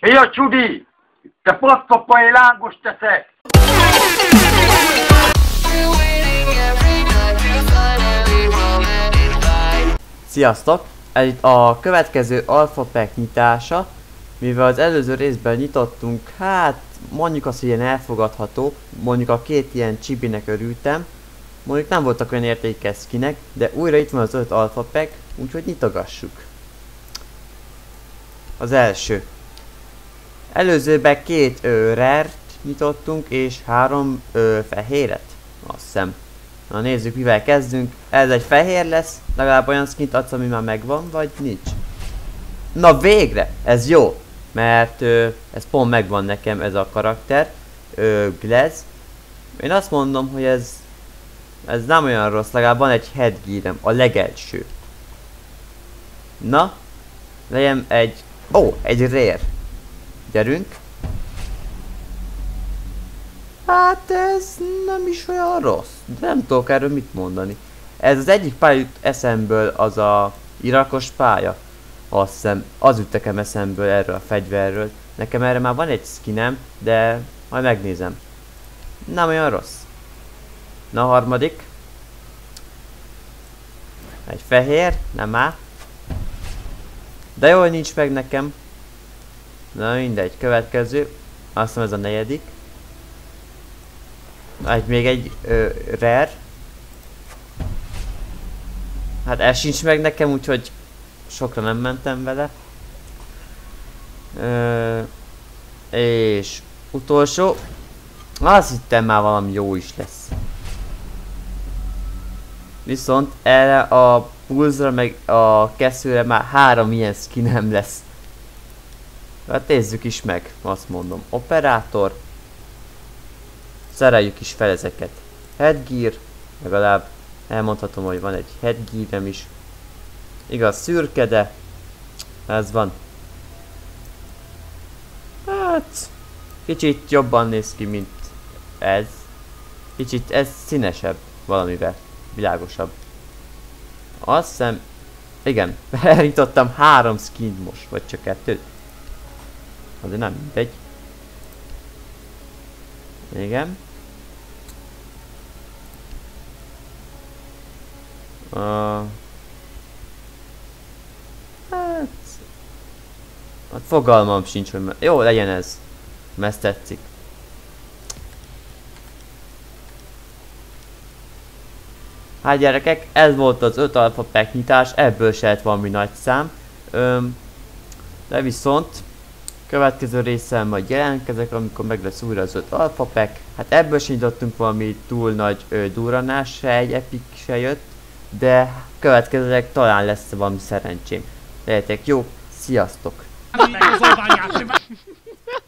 Szia, Csudi! Te pasztapai lángos teszek! Sziasztok! Ez itt a következő Alpha Pack nyitása, mivel az előző részben nyitottunk, hát mondjuk azt, hogy ilyen elfogadható, mondjuk a két ilyen csibinek örültem, mondjuk nem voltak olyan értékes skinek, de újra itt van az 5 Alpha Pack, úgyhogy nyitogassuk. Az első. Előzőben 2 rare-t nyitottunk és 3 fehéret, azt hiszem. Na nézzük, mivel kezdünk. Ez egy fehér lesz, legalább olyan skint adsz, ami már megvan, vagy nincs. Na végre! Ez jó! Mert ez pont megvan nekem, ez a karakter. Glaz. Én azt mondom, hogy ez nem olyan rossz, legalább van egy headgearem, a legelső. Na, legyen egy... egy rare. Gyerünk. Hát ez nem is olyan rossz, de nem tudok erről mit mondani. Ez az egyik pálya jut eszemből, az a irakos pálya. Azt hiszem, az jut nekem eszemből erről a fegyverről. Nekem erre már van egy skinem, de majd megnézem. Nem olyan rossz. Na, a harmadik. Egy fehér, nem áll. De jól nincs meg nekem. Na mindegy, következő. Azt hiszem ez a negyedik. Még egy rare. Hát ez sincs meg nekem, úgyhogy sokra nem mentem vele. És utolsó. Azt hittem már valami jó is lesz. Viszont erre a pulzra meg a keszőre már 3 ilyen skinem lesz. Hát nézzük is meg, azt mondom. Operátor. Szereljük is fel ezeket. Headgear, legalább elmondhatom, hogy van egy headgearem is. Igaz, szürke, de ez van. Hát kicsit jobban néz ki, mint ez. Kicsit ez színesebb valamivel, világosabb. Azt hiszem, igen, elnyitottam 3 skint most, vagy csak 2. Azért nem mindegy. Igen. Hát fogalmam sincs, hogy jó legyen ez. Mert ezt tetszik. Hát gyerekek, ez volt az 5 Alpha Pack nyitás, ebből se lett valami nagy szám. De viszont következő részen majd jelentkezek, amikor meg lesz újra az 5 Alpha Pack. Hát ebből sem nyitottunk valami túl nagy durranás, se egy epic se jött. De következőleg talán lesz valami szerencsém. Legyetek jó, sziasztok!